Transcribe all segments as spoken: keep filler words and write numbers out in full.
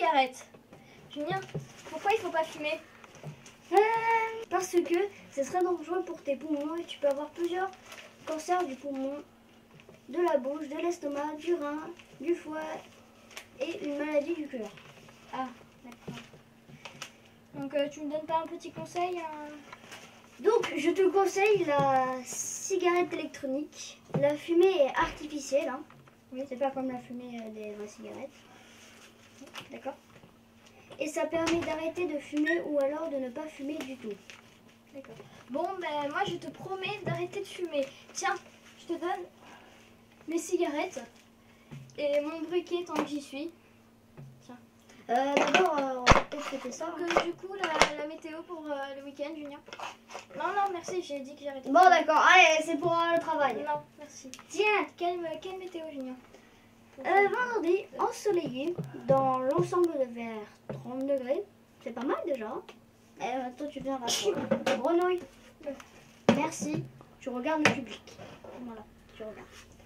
cigarette. Julien, pourquoi il faut pas fumer? euh, Parce que ce serait dangereux pour tes poumons et tu peux avoir plusieurs cancers du poumon, de la bouche, de l'estomac, du rein, du foie et une maladie du cœur. Ah, d'accord. Donc euh, tu me donnes pas un petit conseil hein? Donc je te conseille la cigarette électronique. La fumée est artificielle, hein. Oui, c'est pas comme la fumée des vraies cigarettes. D'accord. Et ça permet d'arrêter de fumer ou alors de ne pas fumer du tout. D'accord. Bon, ben moi je te promets d'arrêter de fumer. Tiens, je te donne mes cigarettes et mon briquet tant que j'y suis. Tiens. Euh, D'abord, euh, on va peut-être fêter ça. Donc, euh, du coup, la, la météo pour euh, le week-end, Julien. Non, non, merci, j'ai dit que j'arrêtais. Bon, d'accord. Allez, c'est pour euh, le travail. Non, merci. Tiens. Quelle, quelle météo, Julien? Euh, vendredi, ensoleillé, dans l'ensemble de vers trente degrés. C'est pas mal déjà. Et euh, toi, tu viens rappeler. Grenouille. Merci. Tu regardes le public. Voilà, tu regardes.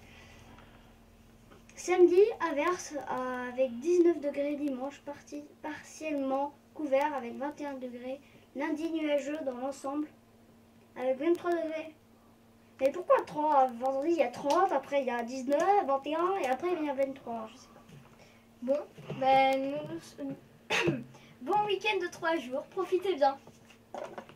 Samedi, averse euh, avec dix-neuf degrés dimanche, parti, partiellement couvert avec vingt et un degrés. Lundi, nuageux dans l'ensemble avec vingt-trois degrés. Mais pourquoi trente? Vendredi, il y a trente, après il y a dix-neuf, vingt et un et après il y a vingt-trois. Je sais pas. Bon, ben nous... bon week-end de trois jours, profitez bien.